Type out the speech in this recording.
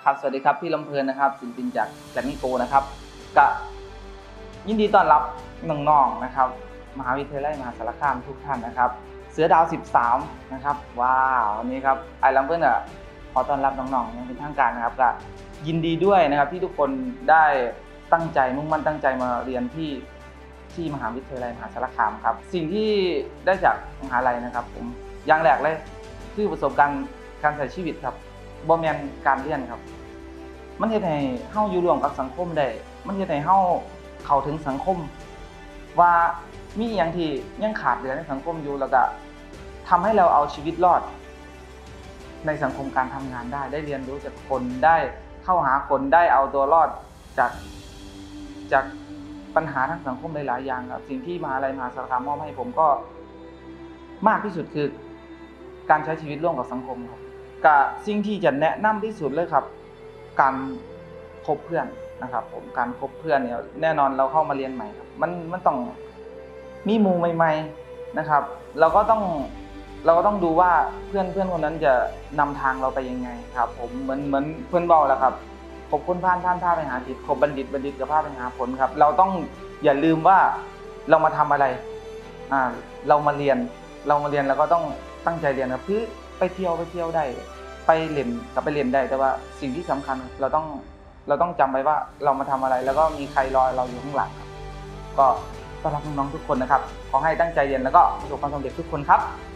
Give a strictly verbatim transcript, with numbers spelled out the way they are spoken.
ครับสวัสดีครับพี่ลำเพลินนะครับศิลปินจากแกรมมี่โกนะครับก็ยินดีต้อนรับน้องๆนะครับมหาวิทยาลัยมหาสารคามทุกท่านนะครับเสือดาวสิบสามนะครับว้าววันนี้ครับไอลำเพลินอ่ะขอต้อนรับน้องๆอย่างเป็นทางการนะครับก็ยินดีด้วยนะครับที่ทุกคนได้ตั้งใจมุ่งมั่นตั้งใจมาเรียนที่ที่มหาวิทยาลัยมหาสารคามครับสิ่งที่ได้จากมหาลัยนะครับผมอย่างแรกเลยคือประสบการณ์การใช้ชีวิตครับบ่แม่นการเรียนครับมันเฮ็ดให้เฮาอยู่ร่วมกับสังคมได้มันเฮ็ดให้เฮาเข้าถึงสังคมว่ามีอีหยังที่ยังขาดเหลือในสังคมอยู่แล้วก็ทำให้เราเอาชีวิตรอดในสังคมการทำงานได้ได้เรียนรู้จากคนได้เข้าหาคนได้เอาตัวรอดจากจากปัญหาทางสังคมหลายๆอย่างครับสิ่งที่มหาลัยมหาสารคามมอบให้ผมก็มากที่สุดคือการใช้ชีวิตร่วมกับสังคมครับกับสิ่งที่จะแนะนำที่สุดเลยครับการคบเพื่อนนะครับผมการคบเพื่อนเนี่ยแน่นอนเราเข้ามาเรียนใหม่ครับมันมันต้องมีหมู่ใหม่ๆนะครับเราก็ต้องเราก็ต้องดูว่าเพื่อนเพื่อนคนนั้นจะนำทางเราไปยังไงครับผมเหมือนเหมือนเพื่อนบอกแหละครับคบคนพาลพาลพาไปหาจิตคบบัณฑิตบัณฑิตกับพาไปหาผลครับเราต้องอย่าลืมว่าเรามาทำอะไรอ่าเรามาเรียนเรามาเรียนแล้วก็ต้องตั้งใจเรียนครับคือไปเที่ยวไปเที่ยวได้ไปเล่นกับไปเล่นได้แต่ว่าสิ่งที่สำคัญเราต้องเราต้องจำไว้ว่าเรามาทำอะไรแล้วก็มีใครรอเราอยู่ข้างหลังครับก็ต้อนรับน้องๆทุกคนนะครับขอให้ตั้งใจเรียนแล้วก็ประสบความสำเร็จทุกคนครับ